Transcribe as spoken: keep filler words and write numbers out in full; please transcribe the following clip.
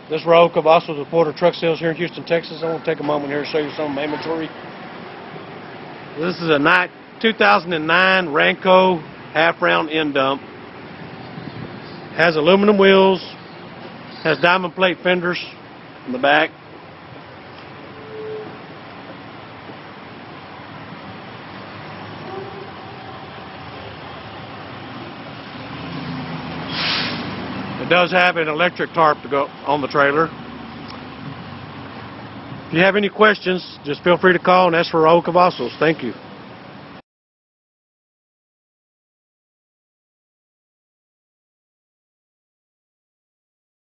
This is Ranco with Porter Truck Sales here in Houston, Texas. I want to take a moment here to show you some of my inventory. This is a two thousand nine Ranco half-round end dump. Has aluminum wheels, has diamond plate fenders in the back. It does have an electric tarp to go on the trailer. If you have any questions, just feel free to call and ask for Ranco. Thank you.